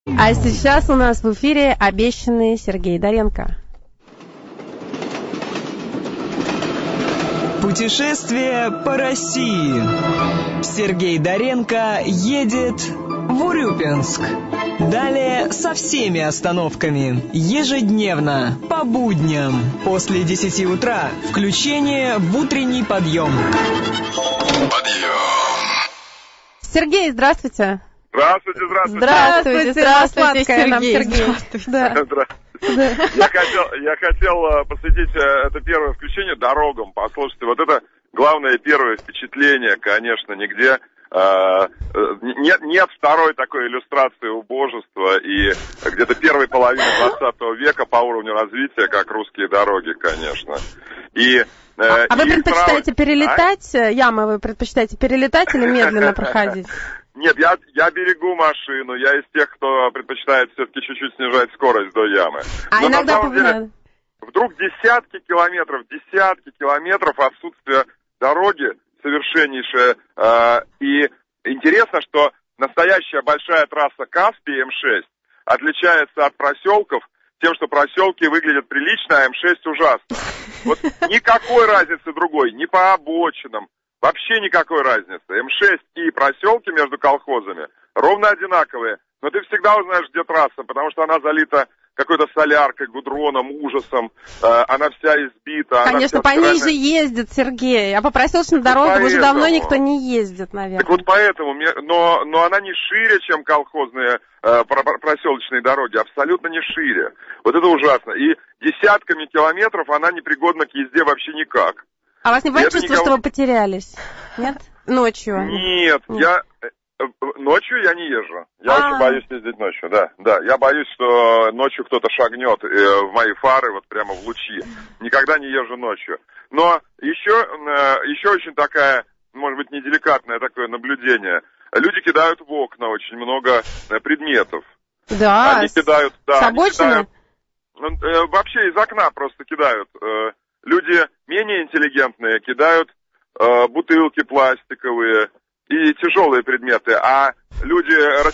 А сейчас у нас в эфире обещанный Сергей Доренко. Путешествие по России. Сергей Доренко едет в Урюпинск. Далее со всеми остановками. Ежедневно, по будням. После 10 утра. Включение в утренний подъем. Сергей, здравствуйте. Здравствуйте. Здравствуйте, Сергей. Здравствуйте. Я хотел посвятить это первое включение дорогам. Послушайте, вот это главное первое впечатление, конечно, нигде нет второй такой иллюстрации убожества и где-то первой половины 20 века по уровню развития, как русские дороги, конечно. А вы предпочитаете перелетать? Ямы вы предпочитаете перелетать или медленно проходить? Нет, я берегу машину, я из тех, кто предпочитает все-таки чуть-чуть снижать скорость до ямы. Но иногда бывает. Вдруг десятки километров отсутствия дороги совершеннейшее. И интересно, что настоящая большая трасса Каспий М6 отличается от проселков тем, что проселки выглядят прилично, а М6 ужасно. Вот никакой разницы другой, ни по обочинам. Вообще никакой разницы. М6 и проселки между колхозами ровно одинаковые. Но ты всегда узнаешь, где трасса, потому что она залита какой-то соляркой, гудроном, ужасом. Она вся избита. Конечно, по ней же ездит, Сергей. А по проселочным дорогам уже давно никто не ездит, наверное. Так вот поэтому. Но она не шире, чем колхозные проселочные дороги. Абсолютно не шире. Вот это ужасно. И десятками километров она непригодна к езде вообще никак. А вас не бывает чувство, что вы потерялись? Нет? Ночью? Нет. Ночью я не езжу. Я очень боюсь ездить ночью, да. Я боюсь, что ночью кто-то шагнет в мои фары, вот прямо в лучи. Никогда не езжу ночью. Но еще очень такая, может быть, неделикатное такое наблюдение. Люди кидают в окна очень много предметов. Да, они кидают, с обочины? Вообще из окна просто кидают. Люди менее интеллигентные кидают бутылки пластиковые и тяжелые предметы, а люди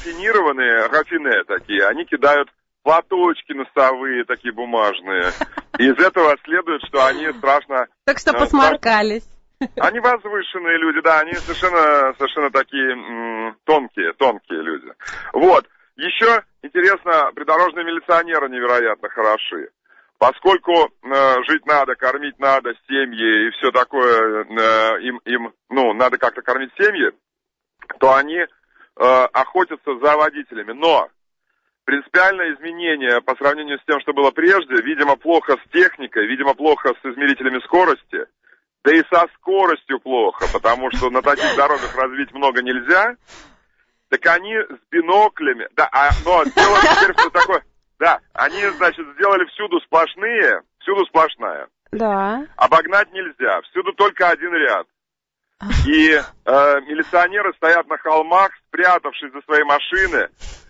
рафине такие, они кидают платочки носовые, такие бумажные. И из этого следует, что они страшно... Так что посморкались. Они возвышенные люди, да, они совершенно такие тонкие люди. Вот. Еще интересно, придорожные милиционеры невероятно хороши. Поскольку жить надо, кормить надо, семьи и все такое, им надо как-то кормить семьи, то они охотятся за водителями. Но принципиальное изменение по сравнению с тем, что было прежде, видимо, плохо с техникой, видимо, плохо с измерителями скорости, да и со скоростью плохо, потому что на таких дорогах развить много нельзя. Так они с биноклями, но дело теперь что такое... Да, они, сделали всюду сплошная. Да. Обогнать нельзя, всюду только один ряд. И милиционеры стоят на холмах, спрятавшись за свои машины,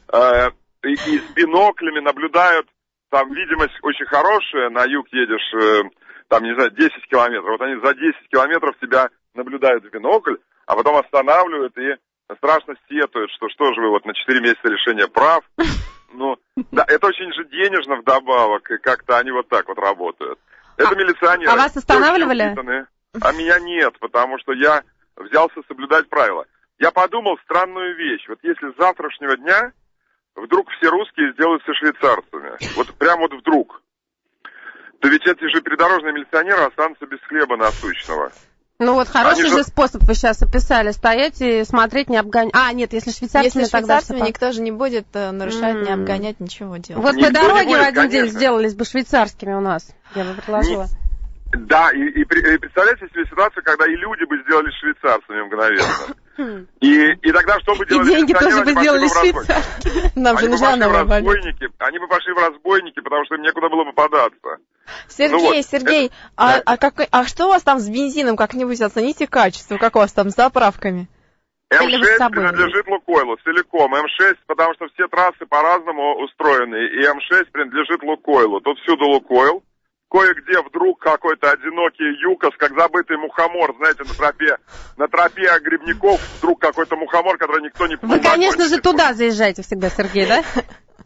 и с биноклями наблюдают, там видимость очень хорошая, на юг едешь, 10 километров. Вот они за 10 километров тебя наблюдают в бинокль, а потом останавливают и страшно сетуют, что же вы вот на 4 месяца лишения прав. Да, это очень же денежно вдобавок, и как-то они вот так вот работают. Это милиционеры. А вас останавливали? А меня нет, потому что я взялся соблюдать правила. Я подумал странную вещь. Вот если с завтрашнего дня вдруг все русские сделаются швейцарцами, вот прям вот вдруг, то ведь эти же придорожные милиционеры останутся без хлеба насущного. Ну вот хороший же способ вы сейчас описали, стоять и смотреть, не обгонять. Нет, если швейцарцами, тогда никто же не будет нарушать, не обгонять, ничего делать. Вот по дороге в один день сделались бы швейцарскими у нас, я бы предложила. Да, и представляете себе ситуацию, когда и люди бы сделались швейцарцами мгновенно. И тогда что бы делали? И деньги тоже бы сделали швейцарцами. Нам же нужна новая валюта. Они бы пошли в разбойники, потому что им некуда было бы податься. Сергей, а что у вас там с бензином? Как-нибудь оцените качество, как у вас там с заправками? М6 принадлежит Лукойлу целиком. М6, потому что все трассы по-разному устроены, и М6 принадлежит Лукойлу. Тут всюду Лукойл. Кое-где вдруг какой-то одинокий ЮКОС, как забытый мухомор, знаете, на тропе грибников вдруг какой-то мухомор, который никто не понимает. Вы, конечно же, туда заезжаете всегда, Сергей, да?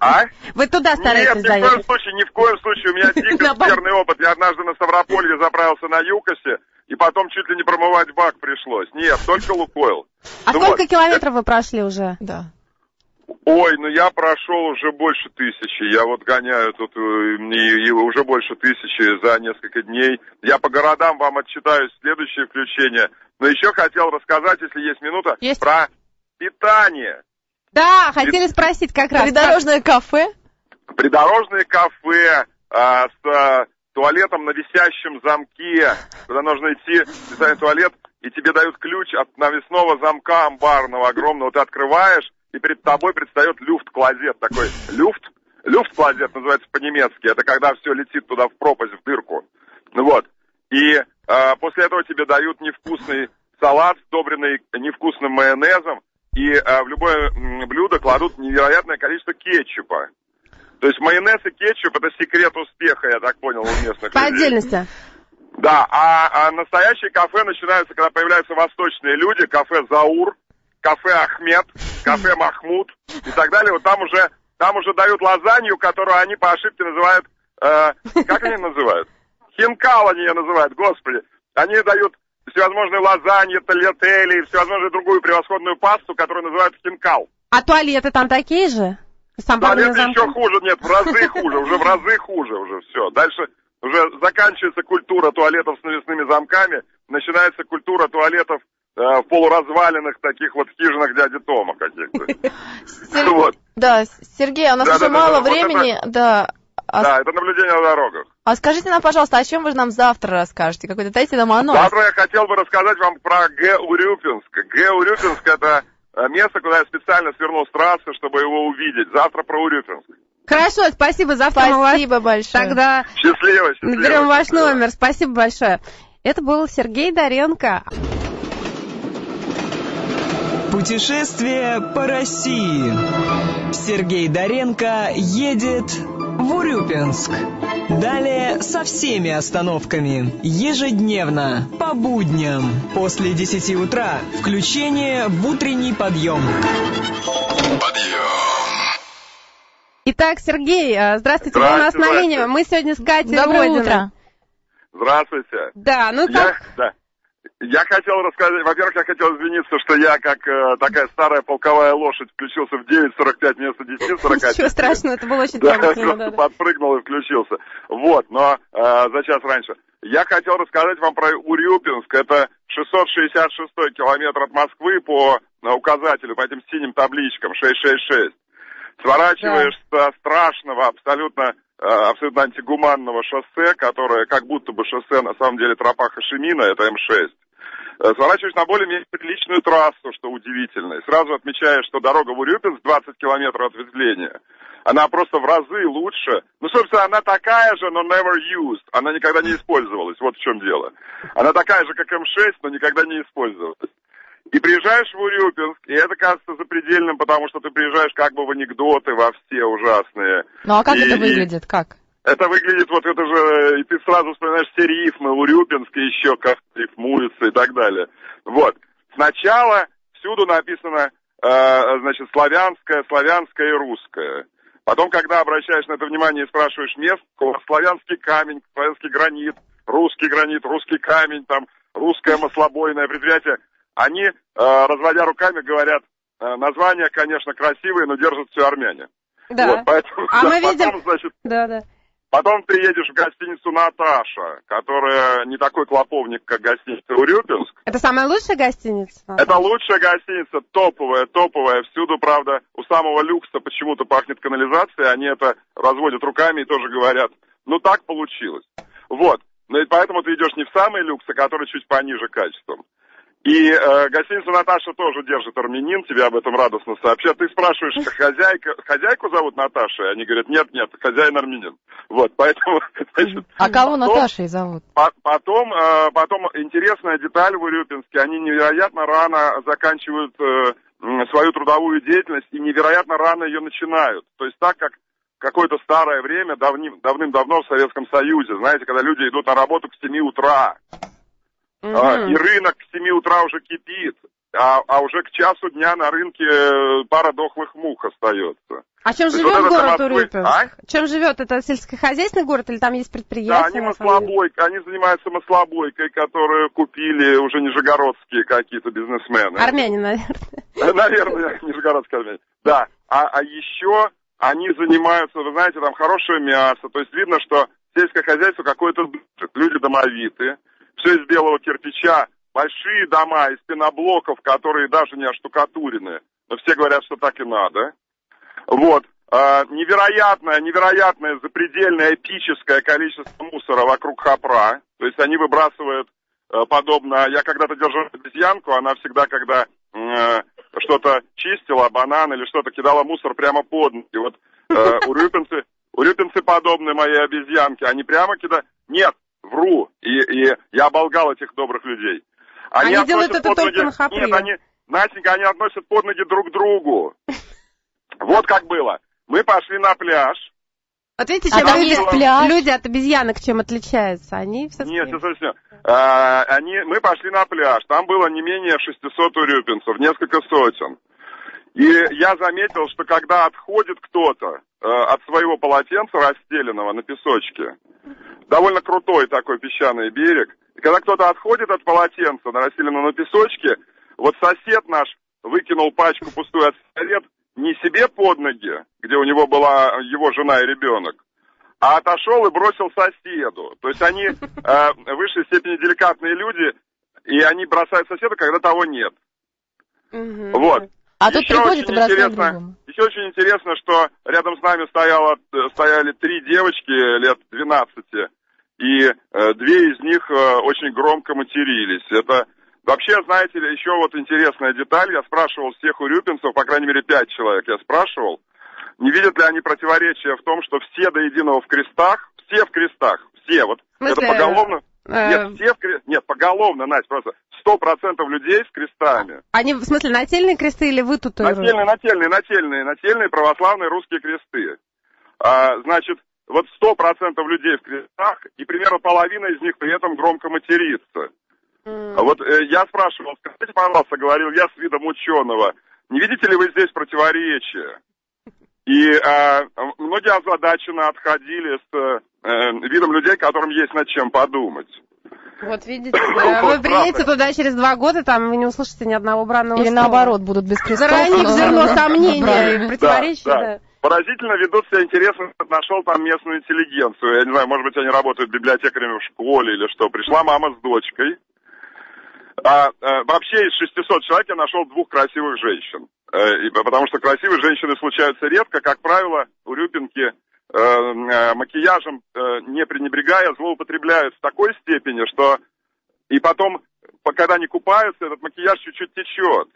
Вы туда стараетесь Нет, ни в коем случае. У меня дико скверный опыт. Я однажды на Ставрополье заправился на Юкосе, и потом чуть ли не промывать бак пришлось. Нет, только Лукойл. А сколько километров вы прошли уже? Да. Ой, я прошел уже больше 1000. Я вот гоняю тут и уже больше 1000 за несколько дней. Я по городам вам отчитаюсь в следующее включение. Но еще хотел рассказать, если есть минута, про питание. Да, хотели спросить как раз. Придорожное кафе? Придорожное кафе с туалетом на висящем замке, куда нужно идти в специальный туалет, и тебе дают ключ от навесного замка амбарного огромного. Ты открываешь, и перед тобой предстает люфт-клозет. Такой люфт-клозет называется по-немецки. Это когда все летит туда в пропасть, в дырку. Вот. И после этого тебе дают невкусный салат, сдобренный невкусным майонезом, и в любое блюдо кладут невероятное количество кетчупа. То есть майонез и кетчуп — это секрет успеха, я так понял, у местных людей. По отдельности. Да, а настоящие кафе начинаются, когда появляются восточные люди, кафе «Заур», кафе «Ахмед», кафе «Махмуд» и так далее. Вот там уже дают лазанью, которую они по ошибке называют, как они называют? Хинкал они ее называют, господи. Они дают всевозможные лазаньи, тальятели, всевозможную другую превосходную пасту, которую называют хинкал. А туалеты там такие же? Туалеты еще хуже, нет, в разы хуже, уже все. Дальше уже заканчивается культура туалетов с навесными замками, начинается культура туалетов в полуразваленных таких вот хижинах дяди Тома каких-то. Да, Сергей, у нас уже мало времени. Да, это наблюдение на дорогах. А скажите нам, пожалуйста, о чем вы нам завтра расскажете? Какой-то дайте нам анонс. Завтра я хотел бы рассказать вам про Г-Урюпинск. Г-Урюпинск — это место, куда я специально свернул с трассы, чтобы его увидеть. Завтра про Урюпинск. Хорошо, спасибо. Завтра спасибо большое. Тогда счастливо. Наберем ваш номер. Спасибо большое. Это был Сергей Доренко. Путешествие по России. Сергей Доренко едет в Урюпинск. Далее со всеми остановками. Ежедневно, по будням, после 10 утра. Включение в утренний подъем. Итак, Сергей, здравствуйте, вы у нас на линии. Мы сегодня с Катей Доброе утро. Здравствуйте. Да, Я хотел рассказать, во-первых, я хотел извиниться, что я, как такая старая полковая лошадь, включился в 9:45 вместо 10:45. Ничего страшного, это было очень трогательно. Подпрыгнул и включился. Вот, но за час раньше. Я хотел рассказать вам про Урюпинск. Это 666-й километр от Москвы по указателю, по этим синим табличкам, 666. Сворачиваешь со страшного, абсолютно антигуманного шоссе, которое как будто бы шоссе, на самом деле тропа Хашимина, это М6. Сворачиваешь на более-менее приличную трассу, что удивительно. И сразу отмечаешь, что дорога в Урюпинск 20 километров ответвления. Она просто в разы лучше. Собственно, она такая же, но never used. Она никогда не использовалась. Вот в чем дело. Она такая же, как М6, но никогда не использовалась. И приезжаешь в Урюпинск, и это кажется запредельным, потому что ты приезжаешь как бы в анекдоты во все ужасные. Ну а как это выглядит? Как? Это выглядит, вот это же, и ты сразу вспоминаешь все рифмы Урюпинска, еще как рифмуются и так далее. Вот. Сначала всюду написано, значит, славянское и русское. Потом, когда обращаешь на это внимание и спрашиваешь мест, славянский камень, славянский гранит, русский камень, там, русское маслобойное предприятие, они, разводя руками, говорят, названия, конечно, красивые, но держат все армяне. Да. Вот, поэтому, мы видим... Потом, значит, да. Потом ты едешь в гостиницу «Наташа», которая не такой клоповник, как гостиница «Урюпинск». Это самая лучшая гостиница? Это лучшая гостиница, топовая. Всюду, правда, у самого люкса почему-то пахнет канализацией. Они это разводят руками и тоже говорят, так получилось. Вот. Ну и поэтому ты идешь не в самый люкс, а который чуть пониже качеством. И гостиницу «Наташа» тоже держит армянин, тебе об этом радостно сообщат. Ты спрашиваешь, хозяйку зовут Наташа? И они говорят, нет, хозяин армянин. Вот, поэтому... Значит, а кого Наташей зовут? Потом интересная деталь в Урюпинске. Они невероятно рано заканчивают свою трудовую деятельность и невероятно рано ее начинают. То есть так, как какое-то старое время, давным-давно в Советском Союзе. Знаете, когда люди идут на работу к 7 утра. И рынок к 7 утра уже кипит. а уже к часу дня на рынке пара дохлых мух остается. А чем живет город Урюпинск? Чем живет? Это сельскохозяйственный город или там есть предприятия? Да, они занимаются маслобойкой, которую купили уже нижегородские какие-то бизнесмены. Армяне, наверное. Наверное, нижегородские армяне. Да, а еще они занимаются, вы знаете, там хорошее мясо, то есть видно, что сельское хозяйство какое-то, люди домовитые, все из белого кирпича, большие дома из пеноблоков, которые даже не оштукатурены, но все говорят, что так и надо. Вот. Невероятное, запредельное, эпическое количество мусора вокруг Хопра. То есть они выбрасывают подобно... Я когда-то держал обезьянку, она всегда, когда что-то чистила, банан или что-то, кидала мусор прямо под ноги. Вот урюпинцы подобны моей обезьянке, они прямо кидают... Нет, вру. И я оболгал этих добрых людей. Они делают это только на Хопре. Нет, Настенька, они относят под ноги друг другу. Вот как было. Мы пошли на пляж. Вот видите, чем люди от обезьянок чем отличаются? Они все... Нет, совсем. Мы пошли на пляж. Там было не менее 600 урюпинцев, несколько сотен. И я заметил, что когда отходит кто-то от своего полотенца расстеленного на песочке, довольно крутой такой песчаный берег, и когда кто-то отходит от полотенца, расстеленного на песочке, вот сосед наш выкинул пачку пустую от сигарет не себе под ноги, где у него была его жена и ребенок, а отошел и бросил соседу. То есть они в высшей степени деликатные люди, и они бросают соседа, когда того нет. Вот. А тут приходит и бросает другому. Еще очень интересно, что рядом с нами стояли 3 девочки лет 12, и 2 из них очень громко матерились. Это вообще, знаете ли, еще вот интересная деталь. Я спрашивал всех урюпинцев, по крайней мере 5 человек я спрашивал, не видят ли они противоречия в том, что все до единого в крестах, все в крестах, все, вот это поголовно. Нет, поголовно, Настя, просто 100% людей с крестами. Они, в смысле, нательные кресты или вы тут? Нательные православные русские кресты. Значит, вот 100% людей в крестах, и примерно половина из них при этом громко матерится. Вот я спрашивал, скажите, пожалуйста, говорил я с видом ученого, не видите ли вы здесь противоречия? И многие озадаченно отходили с видом людей, которым есть над чем подумать. Вот видите, вы приедете туда через 2 года, там вы не услышите ни одного бранного слова. Или наоборот, будут без крестов. Заранее зерно сомнения и противоречия. Да. Поразительно ведут себя интересно, нашел там местную интеллигенцию. Я не знаю, может быть, они работают библиотекарями в школе или что. Пришла мама с дочкой. Вообще из 600 человек я нашел 2 красивых женщин. Потому что красивые женщины случаются редко. Как правило, урюпинки макияжем, не пренебрегая, злоупотребляют в такой степени, что и потом, когда они купаются, этот макияж чуть-чуть течет.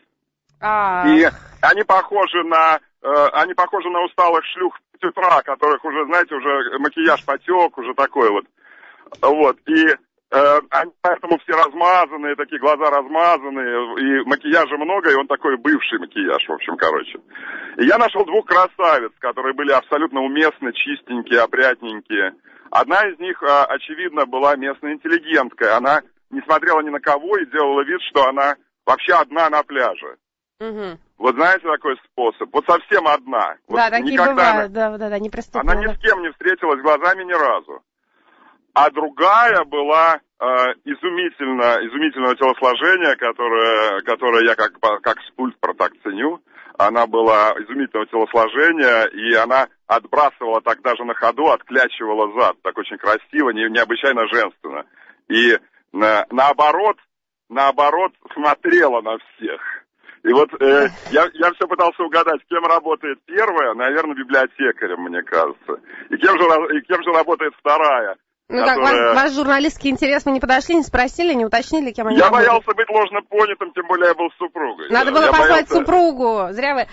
И они похожи на усталых шлюх с утра, которых уже, знаете, уже макияж потек, уже такой вот. Вот. И они поэтому все размазанные, такие глаза размазанные, и макияжа много, и он такой бывший макияж, в общем, короче. И я нашел 2 красавиц, которые были абсолютно уместны, чистенькие, опрятненькие. Одна из них, очевидно, была местная интеллигентка. Она не смотрела ни на кого и делала вид, что она вообще одна на пляже. Вот знаете такой способ? Вот совсем одна. Да, вот такие бывают, да, неприступно. Она ни с кем не встретилась глазами ни разу. А другая была изумительного телосложения, которое я как скульптор так ценю. Она была изумительного телосложения, и она отбрасывала так даже на ходу, отклячивала зад, так очень красиво, необычайно женственно. И наоборот смотрела на всех. И вот я все пытался угадать, кем работает первая, наверное, библиотекарем, мне кажется. И кем же работает вторая. Ну как, ваш журналистский интерес, вы не подошли, не спросили, не уточнили, кем они Я работают? боялся быть ложно понятым, тем более я был с супругой. Надо было послать супругу, зря вы...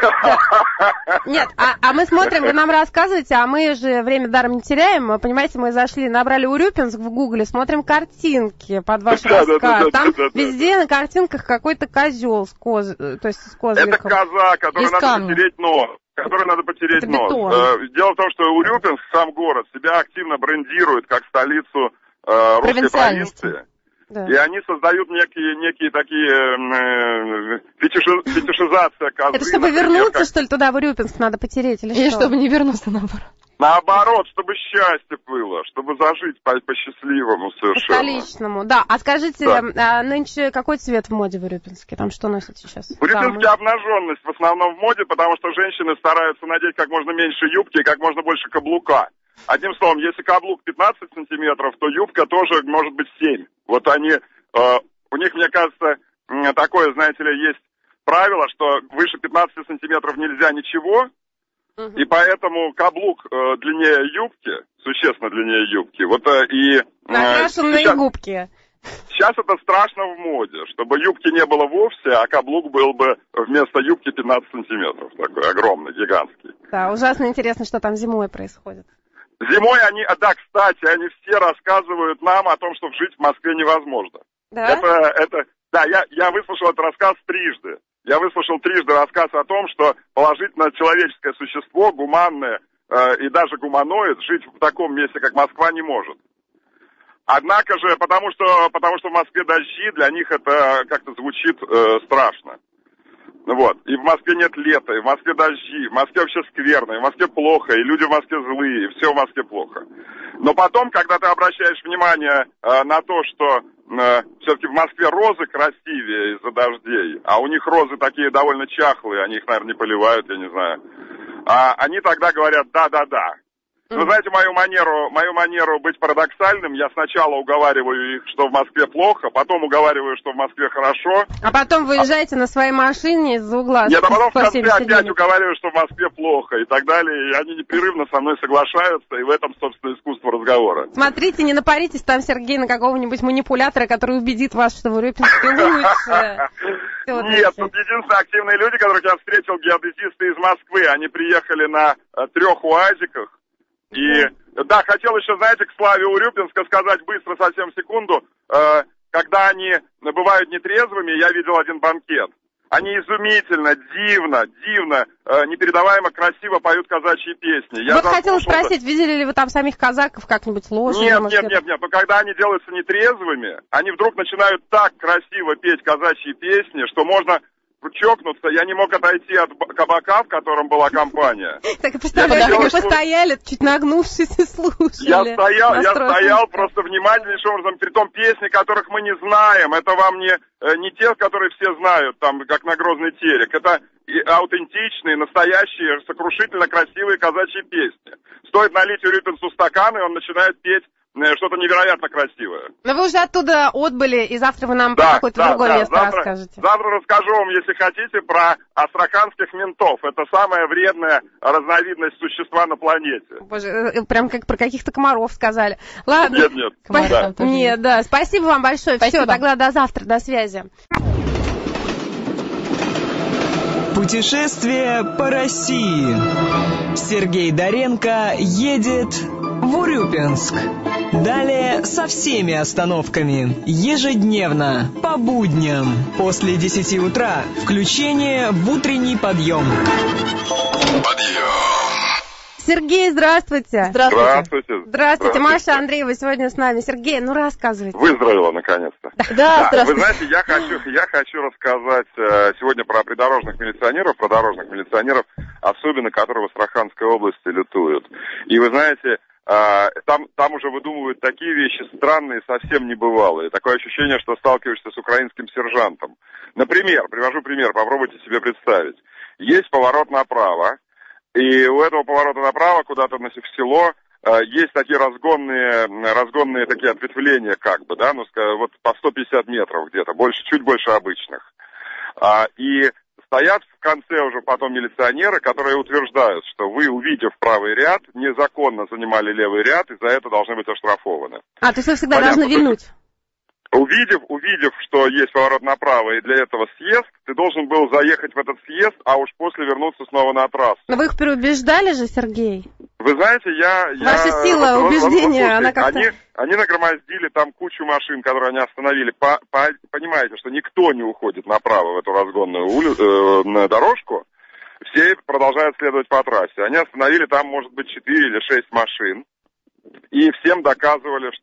Нет, а мы смотрим, вы нам рассказываете, а мы же время даром не теряем, понимаете, мы зашли, набрали Урюпинск в гугле, смотрим картинки под ваш рассказ. Там везде на картинках какой-то козел с козликом. Это коза, которой надо потереть нос. Который надо потереть нос. Дело в том, что Урюпинск, сам город, себя активно брендирует как столицу русской провинции. Да. И они создают некие такие фетишизация козы. Это чтобы например, вернуться, что ли, туда, в Урюпинск, надо потереть или Или что? чтобы не вернуться, наоборот. Наоборот, чтобы счастье было, чтобы зажить по-счастливому По совершенно. столичному, да. А скажите, Да. нынче какой цвет в моде в Урюпинске? Там что носят сейчас? В Урюпинске обнаженность в основном в моде, потому что женщины стараются надеть как можно меньше юбки и как можно больше каблука. Одним словом, если каблук 15 сантиметров, то юбка тоже может быть 7. Вот они, у них, мне кажется, такое, знаете ли, есть правило, что выше 15 сантиметров нельзя ничего, и поэтому каблук длиннее юбки, существенно длиннее юбки. Вот накрашенные губки. Сейчас это страшно в моде, чтобы юбки не было вовсе, а каблук был бы вместо юбки 15 сантиметров, такой огромный, гигантский. Да, ужасно интересно, что там зимой происходит. Зимой кстати, они все рассказывают нам о том, что жить в Москве невозможно. Да? Я выслушал этот рассказ трижды. Я выслушал трижды рассказ о том, что положительно человеческое существо, гуманное и даже гуманоид, жить в таком месте, как Москва, не может. Однако же, потому что в Москве дожди, для них это как-то звучит страшно. Вот. И в Москве нет лета, и в Москве дожди, в Москве вообще скверно, и в Москве плохо, и люди в Москве злые, и все в Москве плохо. Но потом, когда ты обращаешь внимание на то, что все-таки в Москве розы красивее из-за дождей, а у них розы такие довольно чахлые, они их, наверное, не поливают, я не знаю, они тогда говорят «да-да-да». Вы знаете, мою манеру быть парадоксальным, я сначала уговариваю их, что в Москве плохо, потом уговариваю, что в Москве хорошо. А потом выезжаете на своей машине из-за угла. Нет, а потом в конце опять уговариваю, что в Москве плохо и так далее. И они непрерывно со мной соглашаются, и в этом, собственно, искусство разговора. Смотрите, не напаритесь там, Сергей, на какого-нибудь манипулятора, который убедит вас, что в Урюпинске лучше. Нет, тут единственные активные люди, которых я встретил, геодезисты из Москвы. Они приехали на 3 УАЗиках. И, да, хотел еще, знаете, к славе Урюпинска сказать быстро, совсем секунду. Когда они бывают нетрезвыми, я видел один банкет. Они изумительно, дивно, непередаваемо красиво поют казачьи песни. Вот хотела спросить, видели ли вы там самих казаков как-нибудь с лошадью? Нет. Но когда они делаются нетрезвыми, они вдруг начинают так красиво петь казачьи песни, что можно чокнуться. Я не мог отойти от кабака, в котором была компания. Так, представляете, вы постояли, чуть нагнувшись и слушали. Я стоял просто внимательнейшим образом, притом песни, которых мы не знаем. Это вам не те, которые все знают, там, как на Грозный терек. Это аутентичные, настоящие, сокрушительно красивые казачьи песни. Стоит налить Урюпинцу стакан, и он начинает петь что-то невероятно красивое. Но вы уже оттуда отбыли, и завтра вы нам про какое-то другое место расскажете. Завтра расскажу вам, если хотите, про астраханских ментов. Это самая вредная разновидность существа на планете. Боже, прям как про каких-то комаров сказали. Ладно. Нет. Нет, да. Спасибо вам большое. Все, тогда до завтра, до связи. Путешествие по России. Сергей Доренко едет в Урюпинск. Далее со всеми остановками. Ежедневно, по будням, после 10 утра. Включение в утренний подъем. Сергей, здравствуйте. Здравствуйте. Маша Андреева сегодня с нами. Сергей, рассказывайте. Выздоровела, наконец-то. Да, здравствуйте. Вы знаете, я хочу рассказать сегодня про придорожных милиционеров, особенно которые в Астраханской области лютуют. И вы знаете, там уже выдумывают такие вещи странные, совсем небывалые. Такое ощущение, что сталкиваешься с украинским сержантом. Например, привожу пример, попробуйте себе представить. Есть поворот направо, и у этого поворота направо, куда-то в село, есть такие разгонные такие ответвления, вот по 150 метров где-то, чуть больше обычных. И стоят в конце уже потом милиционеры, которые утверждают, что вы, увидев правый ряд, незаконно занимали левый ряд, и за это должны быть оштрафованы. То есть вы всегда должны вильнуть? Увидев, что есть поворот направо и для этого съезд, ты должен был заехать в этот съезд, а уж после вернуться снова на трассу. Но вы их переубеждали же, Сергей? Вы знаете, Ваша сила убеждения, она как-то... Они нагромоздили там кучу машин, которые они остановили. Понимаете, что никто не уходит направо в эту разгонную дорожку. Все продолжают следовать по трассе. Они остановили там, может быть, 4 или 6 машин. И всем доказывали, что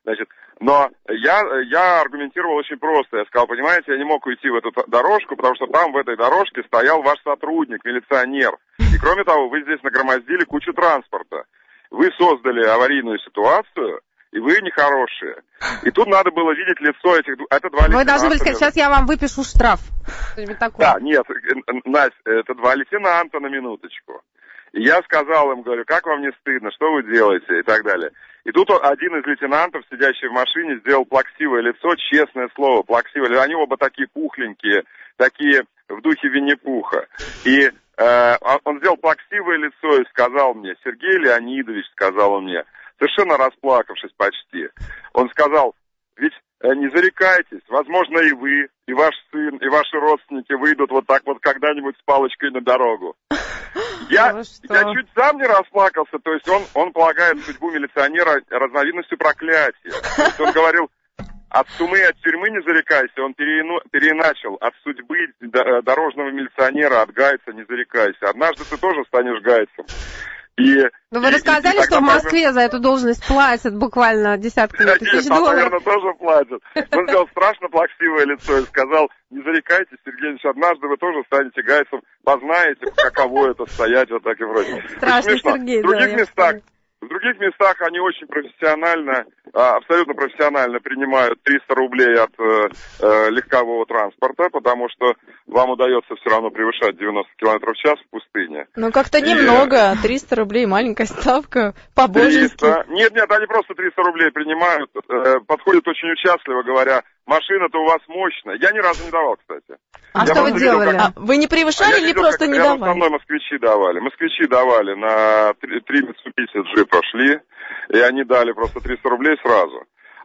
Значит, но я аргументировал очень просто. Я сказал, понимаете, я не мог уйти в эту дорожку, потому что там в этой дорожке стоял ваш сотрудник, милиционер. И кроме того, вы здесь нагромоздили кучу транспорта. Вы создали аварийную ситуацию, и вы нехорошие. И тут надо было видеть лицо этих... Это два лейтенанта. Вы должны были сказать, сейчас я вам выпишу штраф. Да, нет, Настя, это два лейтенанта на минуточку. И я сказал им, говорю, как вам не стыдно, что вы делаете и так далее. И тут один из лейтенантов, сидящий в машине, сделал плаксивое лицо, честное слово, плаксивое. Они оба такие пухленькие, такие в духе Винни-Пуха. И он сделал плаксивое лицо и сказал мне, Сергей Леонидович, сказал он мне, совершенно расплакавшись почти, он сказал, ведь не зарекайтесь, возможно, и вы, и ваш сын, и ваши родственники выйдут вот так вот когда-нибудь с палочкой на дорогу. Я чуть сам не расплакался, то есть он полагает судьбу милиционера разновидностью проклятия. То есть он говорил, от сумы, от тюрьмы не зарекайся, он переначал, от судьбы дорожного милиционера, от гайца не зарекайся. Однажды ты тоже станешь гайцем. Но вы рассказали, что в Москве за эту должность платят буквально десятками тысяч долларов? Наверное, тоже платят. Он сделал страшно плаксивое лицо и сказал, не зарекайтесь, Сергей Ильич, однажды вы тоже станете гайцем, познаете, каково это стоять вот так и вроде. Страшно, Сергей, В других местах они очень профессионально, абсолютно профессионально принимают 300 рублей от легкового транспорта, потому что вам удается все равно превышать 90 км в час в пустыне. Ну, как-то немного. 300 рублей, маленькая ставка, по-божески. Нет, они просто 300 рублей принимают, подходят очень участливо, говоря, машина-то у вас мощная. Я ни разу не давал, кстати. А что вы делали? Вы не превышали или просто не давали? Со мной москвичи давали. Москвичи давали на 3 Mitsubishi джипа шли, и они дали просто 300 рублей сразу.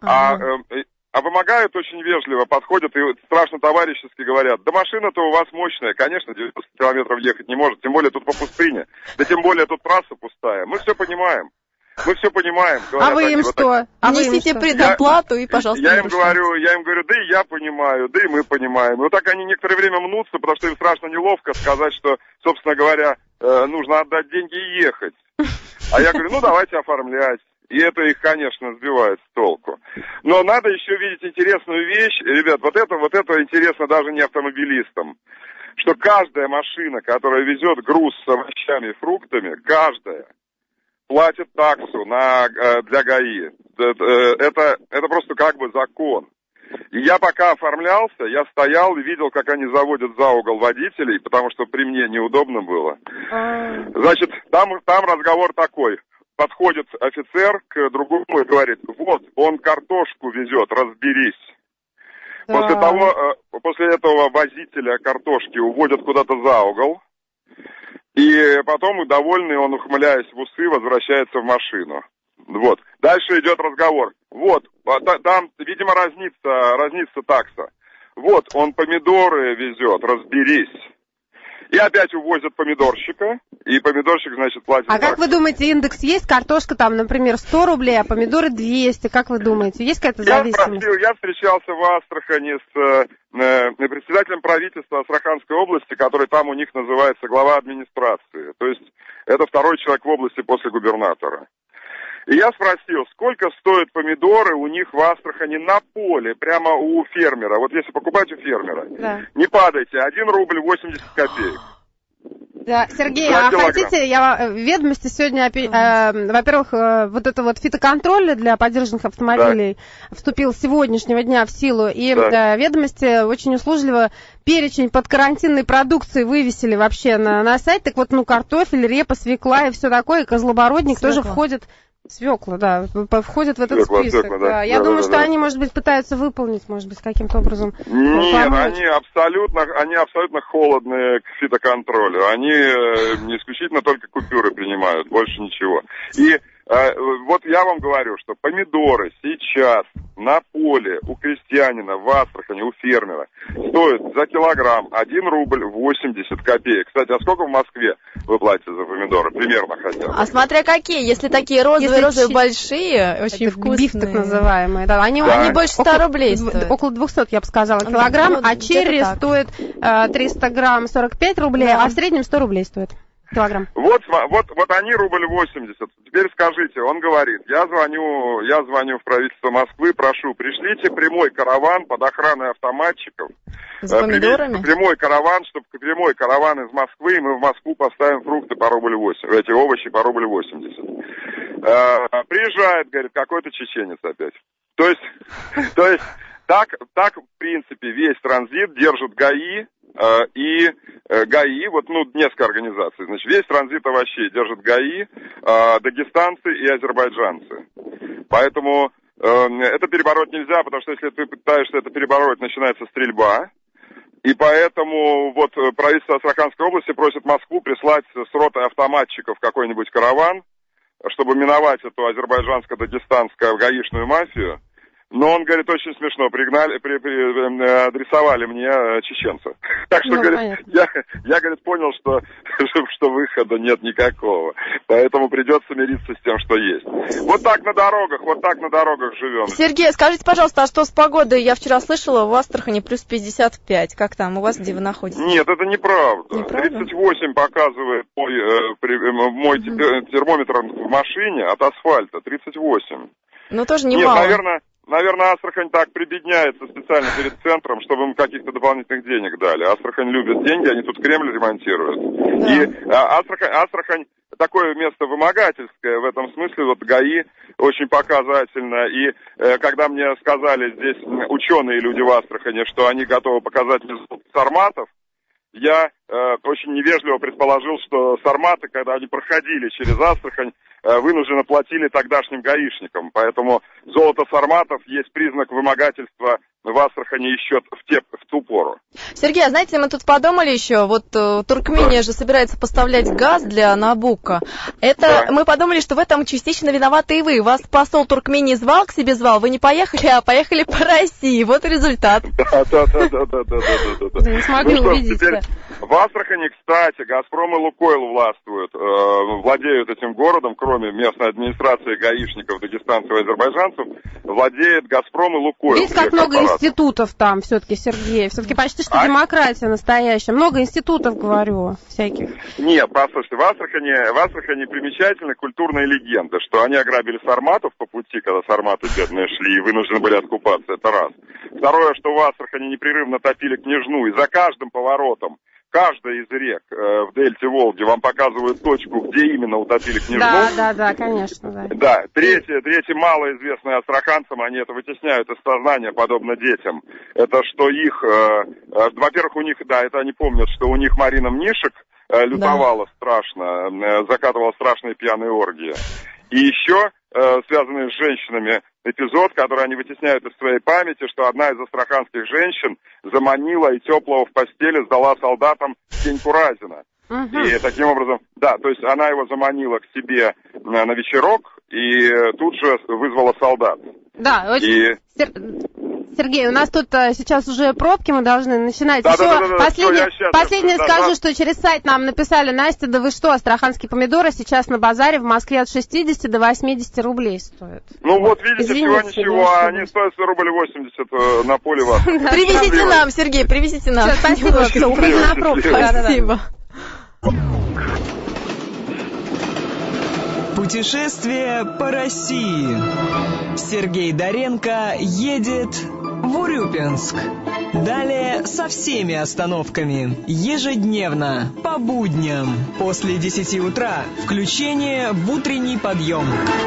А помогают очень вежливо, подходят и страшно товарищески говорят, да машина-то у вас мощная, конечно, 90 километров ехать не может, тем более тут по пустыне, да тем более тут трасса пустая. Мы все понимаем. А вы им что? Несите предоплату и, пожалуйста, я им говорю, да и я понимаю, да и мы понимаем. И вот так они некоторое время мнутся, потому что им страшно неловко сказать, что, собственно говоря, нужно отдать деньги и ехать. А я говорю, ну давайте оформлять. И это их, конечно, сбивает с толку. Но надо еще видеть интересную вещь. Ребят, вот это интересно даже не автомобилистам. Что каждая машина, которая везет груз с овощами и фруктами, каждая, платит таксу для ГАИ. Это просто как бы закон. И я пока оформлялся, я стоял и видел, как они заводят за угол водителей, потому что при мне неудобно было. Значит, там разговор такой. Подходит офицер к другому и говорит, вот, он картошку везет, разберись. После этого водителя картошки уводят куда-то за угол. И потом, довольный, он, ухмыляясь в усы, возвращается в машину. Вот. Дальше идет разговор. Вот, там, видимо, разнится такса. Вот, он помидоры везет, разберись. И опять увозят помидорщика, и помидорщик, значит, платит таксу. А как вы думаете, индекс есть? Картошка там, например, 100 рублей, а помидоры 200. Как вы думаете, есть какая-то зависимость? Я встречался в Астрахани с председателем правительства Астраханской области, который там у них называется глава администрации. То есть это второй человек в области после губернатора. И я спросил, сколько стоят помидоры у них в Астрахани на поле, прямо у фермера. Вот если покупать у фермера, да. Не падайте, 1 рубль 80 копеек. Да, Сергей, а хотите, я в ведомости сегодня, во-первых, вот это вот фитоконтроль для подержанных автомобилей вступил с сегодняшнего дня в силу, и ведомости очень услужливо перечень подкарантинной продукции вывесили вообще на сайт, так вот, картофель, репа, свекла и все такое, и козлобородник тоже входит. Свекла, да, входит в этот список. Да. Я думаю, что они, может быть, пытаются выполнить, может быть, каким-то образом. Нет, они абсолютно холодные к фитоконтролю. Они исключительно только купюры принимают, больше ничего. И вот я вам говорю, что помидоры сейчас на поле у крестьянина в Астрахани, у фермера, стоят за килограмм 1 рубль 80 копеек. Кстати, а сколько в Москве вы платите за помидоры? Примерно хотя бы. А смотря какие, если такие розовые большие, очень вкусные. Биф так называемые. Да, они больше 100 рублей стоят. Около 200, я бы сказала, килограмм, а черри стоит 300 грамм 45 рублей, а в среднем 100 рублей стоит. килограмм. Вот они рубль 80. Теперь скажите, он говорит, я звоню в правительство Москвы, прошу, пришлите прямой караван под охраной автоматчиков. С помидорами? Прямой караван из Москвы, и мы в Москву поставим фрукты по рубль 80, эти овощи по рубль 80. Приезжает, говорит, какой-то чеченец опять. То есть так, в принципе, весь транзит держит ГАИ, и ГАИ, несколько организаций, значит, весь транзит овощей держит ГАИ, дагестанцы и азербайджанцы. Поэтому это перебороть нельзя, потому что если ты пытаешься это перебороть, начинается стрельба. И поэтому правительство Астраханской области просит Москву прислать с ротой автоматчиков какой-нибудь караван, чтобы миновать эту азербайджанско-дагестанскую гаишную мафию. Но он, говорит, очень смешно, адресовали мне чеченца. Так что, говорит, я, говорит, понял, что выхода нет никакого. Поэтому придется мириться с тем, что есть. Вот так на дорогах живем. Сергей, скажите, пожалуйста, а что с погодой? Я вчера слышала, в Астрахани плюс 55. Как там, у вас, где вы находитесь? Нет, это неправда. 38 показывает мой термометр в машине от асфальта. 38. Ну, тоже немало. Нет, Наверное, Астрахань так прибедняется специально перед центром, чтобы им каких-то дополнительных денег дали. Астрахань любит деньги, они тут Кремль ремонтируют. Да. И Астрахань такое место вымогательское в этом смысле, ГАИ очень показательно. И когда мне сказали здесь ученые люди в Астрахани, что они готовы показать мне сарматов, я очень невежливо предположил, что сарматы, когда они проходили через Астрахань, вынужденно платили тогдашним гаишникам. Поэтому золото сарматов есть признак вымогательства в Астрахани еще в ту пору. Сергей, а знаете, мы тут подумали еще, Туркмения же собирается поставлять газ для Набуко. Мы подумали, что в этом частично виноваты и вы. Вас посол Туркмении звал, вы не поехали, а поехали по России. Вот и результат. Да. Не смогли убедиться. В Астрахани, кстати, «Газпром» и «Лукойл» владеют этим городом, кроме местной администрации гаишников, дагестанцев и азербайджанцев, владеет «Газпром» и «Лукойл». Видите, как много институтов там все-таки, Сергей. Все-таки почти что демократия настоящая. Много институтов, говорю, всяких. Нет, послушайте, в Астрахани примечательна культурная легенда, что они ограбили сарматов по пути, когда сарматы бедные шли и вынуждены были откупаться. Это раз. Второе, что в Астрахани непрерывно топили Княжну, и за каждым поворотом каждая из рек в дельте Волги вам показывают точку, где именно утопили Княжну. Да, конечно. Да. Третье, малоизвестное астраханцам, они это вытесняют из сознания, подобно детям. Это что их, во-первых, у них, это они помнят, что у них Марина Мнишек лютовала страшно, закатывала страшные пьяные оргии. И еще связанный с женщинами эпизод, который они вытесняют из своей памяти, что одна из астраханских женщин заманила и теплого в постели сдала солдатам Сеньку Разина. И таким образом, то есть она его заманила к себе на вечерок и тут же вызвала солдат. Да, очень... Сергей, у нас тут сейчас уже пробки, мы должны начинать. Последнее скажу, что через сайт нам написали: Настя, да вы что, астраханские помидоры сейчас на базаре в Москве от 60 до 80 рублей стоят. Видите, всего-ничего, они стоят рубль 80 на поле вас. Привезите нам, Сергей, привезите нам. Спасибо, что уходи на пробку. Спасибо. Путешествие по России. Сергей Доренко едет в Урюпинск. Далее со всеми остановками. Ежедневно, по будням. После 10 утра. Включение в утренний подъем.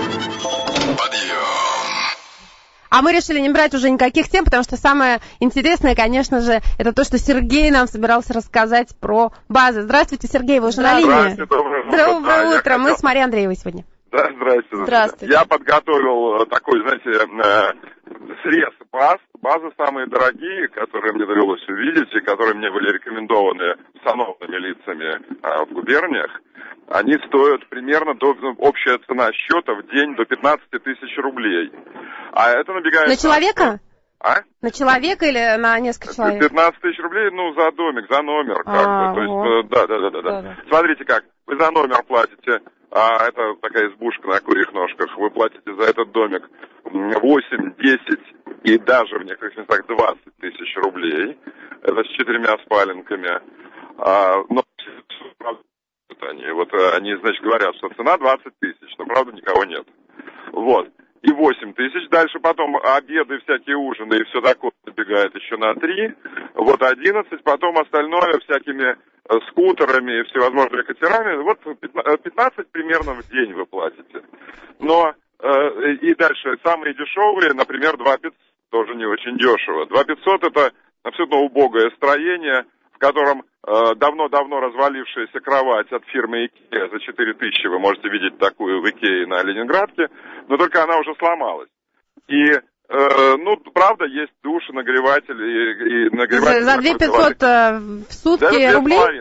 А мы решили не брать уже никаких тем, потому что самое интересное, конечно же, это то, что Сергей нам собирался рассказать про базы. Здравствуйте, Сергей, вы уже на линии. Доброе утро. Мы с Марией Андреевой сегодня. Да, здравствуйте. Я подготовил такой, срез баз. Базы самые дорогие, которые мне довелось увидеть, и которые мне были рекомендованы сановными лицами в губерниях. Они стоят примерно, общая цена счета в день до 15 тысяч рублей. А это набегает... На человека? На человека или на несколько человек? 15 тысяч рублей, за домик, за номер как бы. То есть, да. Смотрите как, вы за номер платите, это такая избушка на курьих ножках, вы платите за этот домик 8, 10 и даже в некоторых местах 20 тысяч рублей. Это с 4 спаленками. Но они. Вот они, значит, говорят, что цена 20 тысяч, но, правда, никого нет. Вот. И 8 тысяч. Дальше потом обеды, всякие ужины и все такое набегает еще на 3. Вот 11. Потом остальное всякими скутерами и всевозможными катерами. Вот 15 примерно в день вы платите. Но и дальше самые дешевые, например, 2500, тоже не очень дешево. 2500 это абсолютно убогое строение, в котором давно-давно развалившаяся кровать от фирмы IKEA за 4000. Вы можете видеть такую в IKEA на Ленинградке, но только она уже сломалась. И, правда, есть душ, нагреватель и нагреватель. За 2500 в сутки рублей?